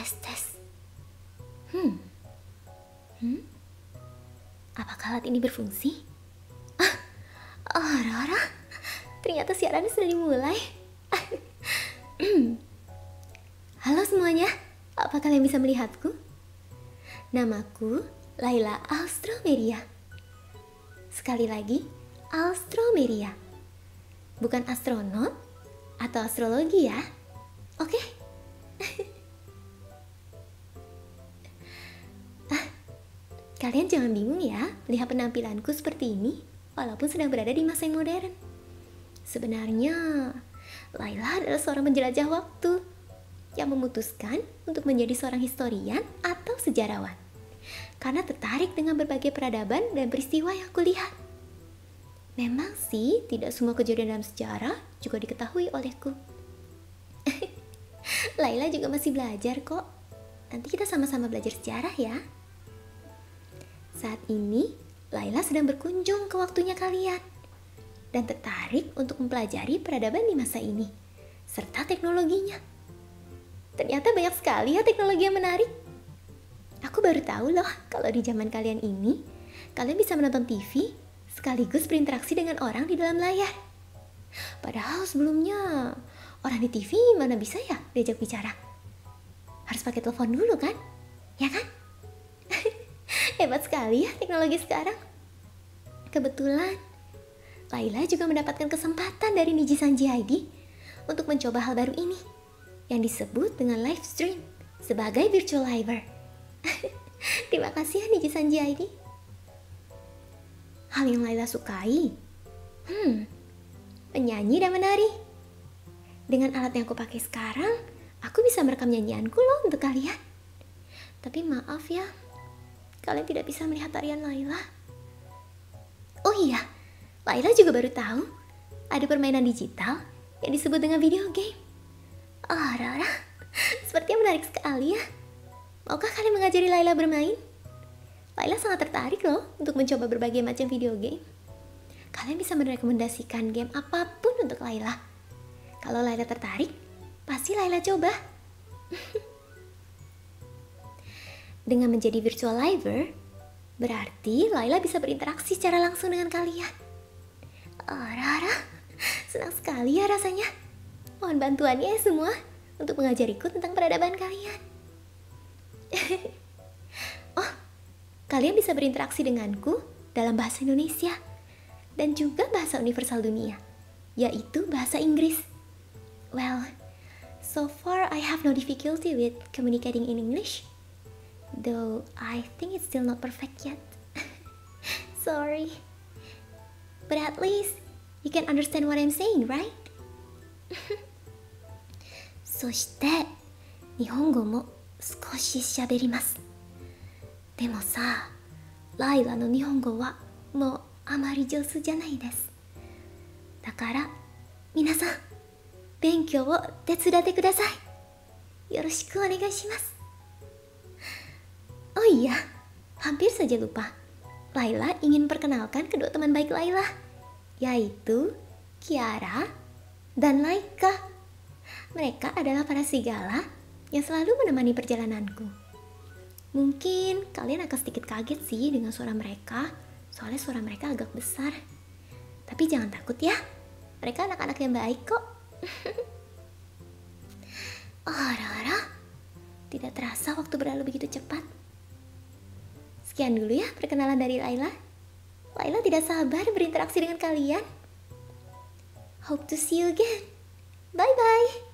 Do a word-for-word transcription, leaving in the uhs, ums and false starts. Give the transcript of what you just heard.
tes tes. Hmm. Hmm? Apakah alat ini berfungsi? Ah, oh, Rara. Ternyata siarannya sudah dimulai. Halo semuanya, apa kalian bisa melihatku? Namaku Laila Alstroemeria. Sekali lagi, Alstroemeria. Bukan astronot atau astrologi ya. Oke? Ah, kalian jangan bingung ya melihat penampilanku seperti ini walaupun sedang berada di masa yang modern. Sebenarnya, Laila adalah seorang penjelajah waktu yang memutuskan untuk menjadi seorang historian atau sejarawan karena tertarik dengan berbagai peradaban dan peristiwa yang kulihat. Memang sih, tidak semua kejadian dalam sejarah juga diketahui olehku. Laila juga masih belajar kok. Nanti kita sama-sama belajar sejarah ya. Saat ini, Laila sedang berkunjung ke waktunya kalian dan tertarik untuk mempelajari peradaban di masa ini serta teknologinya. Ternyata banyak sekali ya teknologi yang menarik. Aku baru tahu loh kalau di zaman kalian ini, kalian bisa menonton T V sekaligus berinteraksi dengan orang di dalam layar. Padahal sebelumnya, orang di T V mana bisa ya diajak bicara? Harus pakai telepon dulu kan? Ya kan? Hebat sekali ya teknologi sekarang. Kebetulan, Laila juga mendapatkan kesempatan dari Nijisanji I D untuk mencoba hal baru ini yang disebut dengan live stream sebagai virtual liver. Terima kasih ya Nijisanji I D. Hal yang Laila sukai, hmm, menyanyi dan menari. Dengan alat yang aku pakai sekarang, aku bisa merekam nyanyianku loh untuk kalian. Tapi maaf ya, kalian tidak bisa melihat tarian Laila. Oh iya, Laila juga baru tahu ada permainan digital yang disebut dengan video game. Oh, Rara, sepertinya menarik sekali ya. Maukah kalian mengajari Laila bermain? Laila sangat tertarik loh untuk mencoba berbagai macam video game. Kalian bisa merekomendasikan game apapun untuk Laila. Kalau Laila tertarik, pasti Laila coba. Dengan menjadi virtual liver, berarti Laila bisa berinteraksi secara langsung dengan kalian. Oh, Rara, senang sekali ya rasanya. Mohon bantuannya ya semua untuk mengajariku tentang peradaban kalian. Oh, kalian bisa berinteraksi denganku dalam bahasa Indonesia dan juga bahasa universal dunia, yaitu bahasa Inggris. Well, so far I have no difficulty with communicating in English, though I think it's still not perfect yet. Sorry. But at least you can understand what I'm saying, right? そして日本語も少し喋ります。でもさ、ライラの日本語はもうあまり上手じゃないです。だから皆さん勉強を手伝ってください。よろしくお願いします。Oh iya, hampir saja lupa. Laila ingin perkenalkan kedua teman baik Laila, yaitu Kiara dan Laika. Mereka adalah para serigala yang selalu menemani perjalananku. Mungkin kalian akan sedikit kaget sih dengan suara mereka, soalnya suara mereka agak besar. Tapi jangan takut ya, mereka anak-anak yang baik kok. Oh, Rara, tidak terasa waktu berlalu begitu cepat. Sekian dulu ya perkenalan dari Laila. Laila tidak sabar berinteraksi dengan kalian. Hope to see you again. Bye-bye.